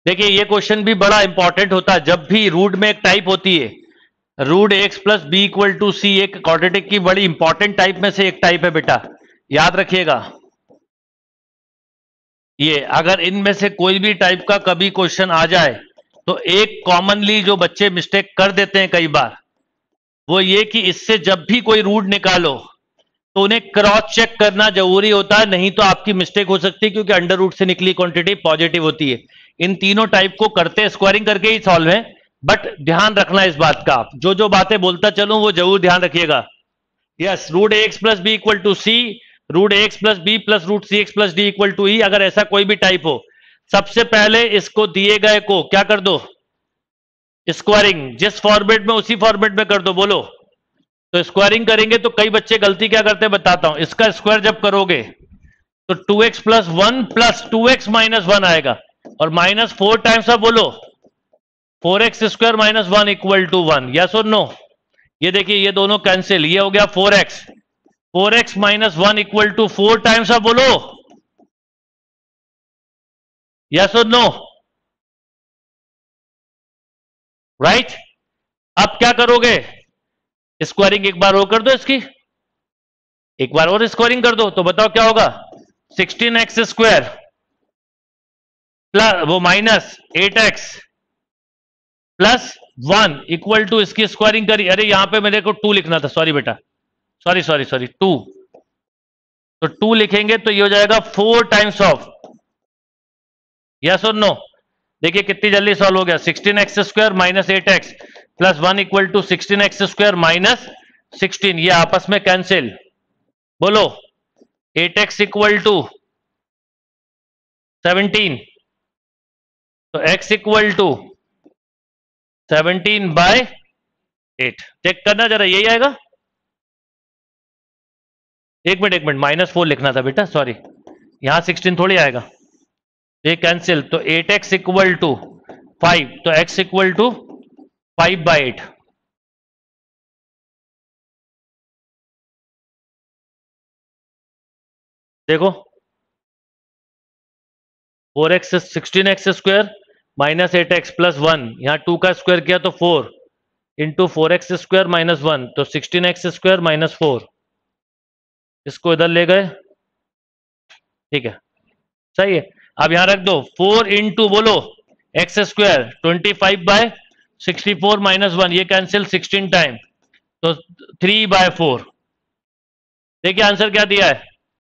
देखिए ये क्वेश्चन भी बड़ा इंपॉर्टेंट होता है। जब भी रूट में एक टाइप होती है, root X plus B equal to C, एक क्वाड्रेटिक की बड़ी इंपॉर्टेंट टाइप में से एक टाइप है बेटा, याद रखिएगा। ये अगर इनमें से कोई भी टाइप का कभी क्वेश्चन आ जाए तो एक कॉमनली जो बच्चे मिस्टेक कर देते हैं कई बार, वो ये कि इससे जब भी कोई रूट निकालो तो उन्हें क्रॉस चेक करना जरूरी होता है, नहीं तो आपकी मिस्टेक हो सकती है, क्योंकि अंडर रूट से निकली क्वांटिटी पॉजिटिव होती है। इन तीनों टाइप को करते स्क्वायरिंग करके ही सॉल्व है, बट ध्यान रखना इस बात का, जो जो बातें बोलता चलूं वो जरूर ध्यान रखिएगा। Yes, root A X plus B equal to C, root A X plus B plus root C X plus D equal to E, अगर ऐसा कोई भी टाइप हो, सबसे पहले इसको दिए गए को क्या कर दो, स्क्वायरिंग। जिस फॉर्मेट में उसी फॉर्मेट में कर दो। बोलो, तो स्क्वायरिंग करेंगे तो कई बच्चे गलती क्या करते हैं बताता हूं। इसका स्क्वायर जब करोगे तो 2x plus 1 plus 2x minus 1 आएगा, और माइनस 4 टाइम्स ऑफ बोलो 4x square minus 1 equal to 1। Yes और नो? ये देखिए ये दोनों कैंसिल, ये हो गया 4x, 4x minus 1 equal to 4 times of बोलो यस और नो? राइट। अब क्या करोगे, स्क्वायरिंग एक बार और कर दो, इसकी एक बार और स्क्वायरिंग कर दो, तो बताओ क्या होगा, 16x स्क्वायर प्लस वो minus 8x plus 1 equal to, इसकी स्क्वायरिंग करी। अरे यहां पे मेरे को 2 लिखना था, सॉरी बेटा, सॉरी सॉरी सॉरी 2, तो 2 लिखेंगे तो ये हो जाएगा 4 टाइम्स ऑफ। यस और नो? देखिए कितनी जल्दी सॉल्व हो गया। 16x square minus 8x plus 1 equal to 16x square minus 16, ये आपस में कैंसिल। बोलो 8x इक्वल टू 17, तो x equal to 17 by 8। Check करना जरा, यही आएगा। एक मिनट -4 लिखना था बेटा, सॉरी, यहां 16 थोड़ी आएगा, ये कैंसिल, तो 8x इक्वल टू 5, तो x इक्वल टू 5 बाय 8। देखो 4x 16x square minus 8x plus 1, यहां 2 का स्क्वायर किया तो 4 इंटू 4x स्क्वायर माइनस 1, तो 16x स्क्वायर माइनस 4, इसको इधर ले गए, ठीक है, सही है। अब यहां रख दो 4 इंटू बोलो एक्स स्क्वायर 25 बाय 64 माइनस 1, ये कैंसिल 16 टाइम, तो 3 बाय 4। देखिए आंसर क्या दिया है,